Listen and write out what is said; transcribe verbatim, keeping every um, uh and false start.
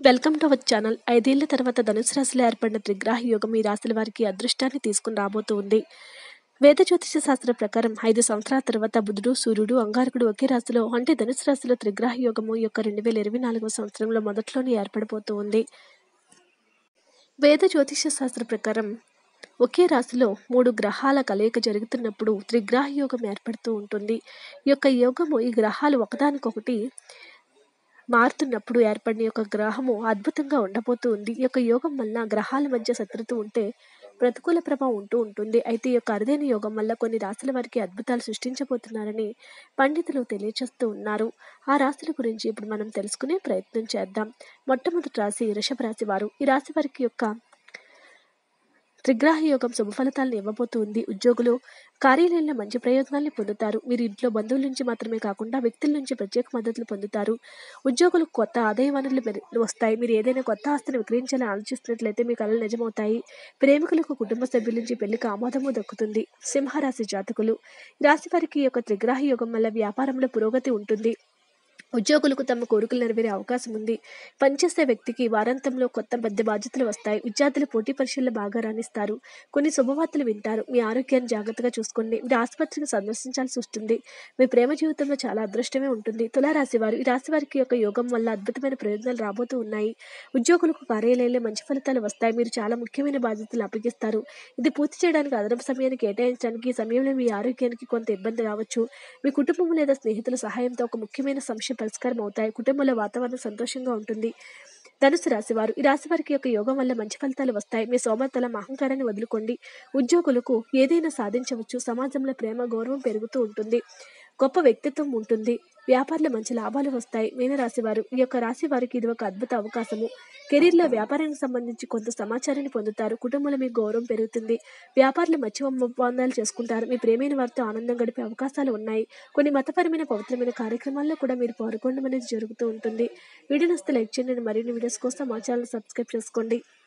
Welcome to our channel. ఐదేళ్ల తర్వాత ధనుసు రాశిలో ఏర్పడిన త్రిగ్రహ యోగం ఈ రాశుల వారికి అదృష్టాన్ని తీసుకుని రాబోతూ ఉంది. వేద జ్యోతిష శాస్త్ర ప్రకారం ఐదు సంవత్సరాల తర్వాత బుధుడు, సూర్యుడు, అంగారకుడు ఒకే రాశిలో అంటే ధనుసు రాశిలో త్రిగ్రహ యోగము యొక్క రెండు వేల ఇరవై నాలుగవ సంవత్సరంలో మొదట్లోనే ఏర్పడిపోతూ ఉంది. వేద జ్యోతిష శాస్త్ర ప్రకారం ఒకే రాశిలో మూడు గ్రహాల కలయిక జరుగుతున్నప్పుడు త్రిగ్రహ యోగం ఏర్పడుతూ ఉంటుంది. ఈ యొక్క యోగము ఈ గ్రహాలు ఒకదానికొకటి మారుతున్నప్పుడు ఏర్పడిన యొక్క గ్రహము అద్భుతంగా ఉండబోతూ ఉంది. ఈ యొక్క యోగం వల్ల గ్రహాల మధ్య శత్రుత్వం ఉంటే ప్రతికూల ప్రభావం ఉంటూ ఉంటుంది. అయితే ఈ యొక్క అరుదైన యోగం వల్ల కొన్ని రాశుల వారికి అద్భుతాలు సృష్టించబోతున్నారని పండితులు తెలియజేస్తూ ఉన్నారు. ఆ రాశుల గురించి ఇప్పుడు మనం తెలుసుకునే ప్రయత్నం చేద్దాం. మొట్టమొదటి రాశి వృషభ రాశి వారు. ఈ రాశి వారికి యొక్క త్రిగ్రహ యోగం శుభ ఫలితాలను ఇవ్వబోతుంది. ఉద్యోగులు కార్యాలయంలో మంచి ప్రయోజనాల్ని పొందుతారు. మీరు ఇంట్లో బంధువుల నుంచి మాత్రమే కాకుండా వ్యక్తుల నుంచి ప్రత్యేక మద్దతులు పొందుతారు. ఉద్యోగులకు కొత్త ఆదాయ వనరులు వస్తాయి. మీరు ఏదైనా కొత్త ఆస్తిని విక్రయించాలని ఆలోచిస్తున్నట్లయితే మీ కలలు నిజమవుతాయి. ప్రేమికులకు కుటుంబ సభ్యుల నుంచి పెళ్లికి ఆమోదము దక్కుతుంది. సింహరాశి జాతకులు. ఈ రాశి వారికి యొక్క త్రిగ్రహ యోగం వల్ల వ్యాపారంలో పురోగతి ఉంటుంది. ఉద్యోగులకు తమ కోరికలు నెరవేరే అవకాశం ఉంది. పనిచేసే వ్యక్తికి వారాంతంలో కొత్త పెద్ద బాధ్యతలు వస్తాయి. విద్యార్థులు పోటీ పరీక్షల్లో బాగా రాణిస్తారు. కొన్ని శుభవార్తలు వింటారు. మీ ఆరోగ్యాన్ని జాగ్రత్తగా చూసుకోండి. మీరు ఆసుపత్రిని సందర్శించాల్సి వస్తుంది. మీ ప్రేమ జీవితంలో చాలా అదృష్టమే ఉంటుంది. తులారాశి వారు. ఈ రాశి వారికి యొక్క యోగం వల్ల అద్భుతమైన ప్రయోజనాలు రాబోతూ ఉన్నాయి. ఉద్యోగులకు కార్యాలయంలో మంచి ఫలితాలు వస్తాయి. మీరు చాలా ముఖ్యమైన బాధ్యతలు అప్పగిస్తారు. ఇది పూర్తి చేయడానికి అదనపు సమయాన్ని కేటాయించడానికి ఈ సమయంలో మీ ఆరోగ్యానికి కొంత ఇబ్బంది రావచ్చు. మీ కుటుంబం లేదా స్నేహితుల సహాయంతో ఒక ముఖ్యమైన సమస్య పరిష్కారం అవుతాయి. కుటుంబంలో వాతావరణం సంతోషంగా ఉంటుంది. ధనుసు రాశి వారు. ఈ రాశి వారికి యొక్క యోగం వల్ల మంచి ఫలితాలు వస్తాయి. మీ సోమర్తలం అహంకారాన్ని వదులుకోండి. ఉద్యోగులకు ఏదైనా సాధించవచ్చు. సమాజంలో ప్రేమ గౌరవం పెరుగుతూ ఉంటుంది. గొప్ప వ్యక్తిత్వం ఉంటుంది. వ్యాపారంలో మంచి లాభాలు వస్తాయి. మీనరాశి వారు. ఈ యొక్క రాశి వారికి ఇది ఒక అద్భుత అవకాశము. కెరీర్లో వ్యాపారానికి సంబంధించి కొంత సమాచారాన్ని పొందుతారు. కుటుంబంలో మీకు గౌరవం పెరుగుతుంది. వ్యాపారులు మంచి ఒప్పందాలు చేసుకుంటారు. మీ ప్రేమైన వారితో ఆనందం గడిపే అవకాశాలు ఉన్నాయి. కొన్ని మతపరమైన పవిత్రమైన కార్యక్రమాల్లో కూడా మీరు పాల్గొనడం అనేది జరుగుతూ ఉంటుంది. వీడియో నచ్చితే లైక్ చేయండి. మరిన్ని వీడియోస్ కోసం మా ఛానల్ సబ్స్క్రైబ్ చేసుకోండి.